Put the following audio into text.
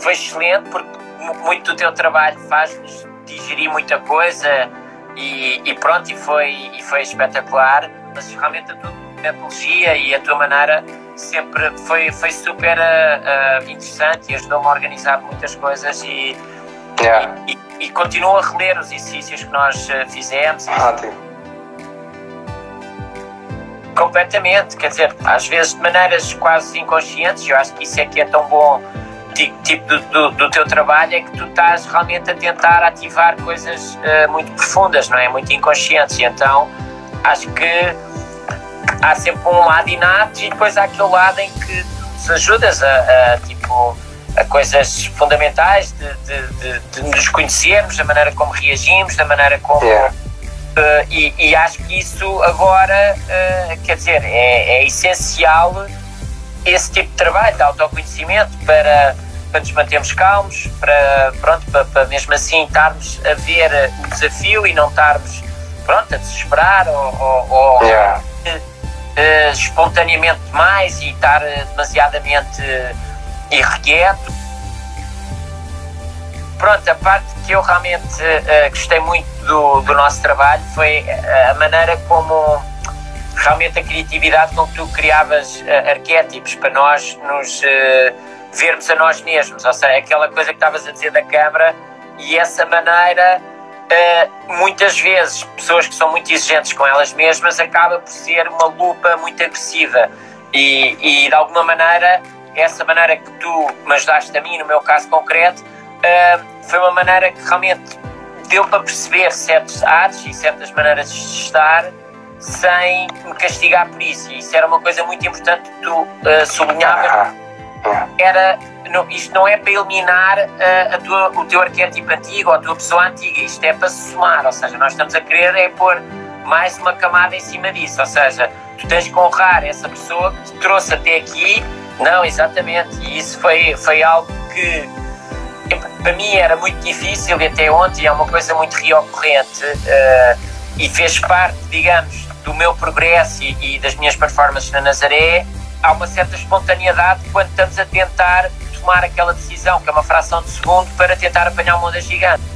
foi excelente, porque muito do teu trabalho faz-nos digerir muita coisa e pronto, e foi espetacular, mas realmente a tua metodologia e a tua maneira sempre foi super interessante e ajudou-me a organizar muitas coisas e continuo a reler os exercícios que nós fizemos. Completamente, quer dizer, às vezes de maneiras quase inconscientes. Eu acho que isso é que é tão bom, tipo do teu trabalho, é que tu estás realmente a tentar ativar coisas muito profundas, não é? Muito inconscientes, e então acho que há sempre um lado inato e depois há aquele lado em que nos ajudas a coisas fundamentais de nos conhecermos, da maneira como reagimos, da maneira como... E acho que isso agora, quer dizer, é essencial esse tipo de trabalho de autoconhecimento para nos mantermos calmos, para mesmo assim estarmos a ver o desafio e não estarmos a desesperar ou espontaneamente demais e estar demasiadamente irrequieto. Pronto, a parte que eu realmente gostei muito do nosso trabalho foi a maneira como realmente a criatividade com que tu criavas arquétipos para nós nos vermos a nós mesmos, ou seja, aquela coisa que estavas a dizer da câmara, e essa maneira, muitas vezes, pessoas que são muito exigentes com elas mesmas, acaba por ser uma lupa muito agressiva e de alguma maneira, essa maneira que tu me ajudaste a mim, no meu caso concreto, foi uma maneira que realmente deu para perceber certos atos e certas maneiras de estar sem me castigar por isso, e isso era uma coisa muito importante que tu sublinhavas. Isto não é para eliminar o teu arquétipo antigo ou a tua pessoa antiga, isto é para se somar, ou seja, nós estamos a querer pôr mais uma camada em cima disso, ou seja, tu tens que honrar essa pessoa que te trouxe até aqui. Não, exatamente, e isso foi algo que para mim era muito difícil, e até ontem é uma coisa muito recorrente, e fez parte, digamos, do meu progresso e das minhas performances na Nazaré. Há uma certa espontaneidade quando estamos a tentar tomar aquela decisão, que é uma fração de segundo, para tentar apanhar uma onda gigante.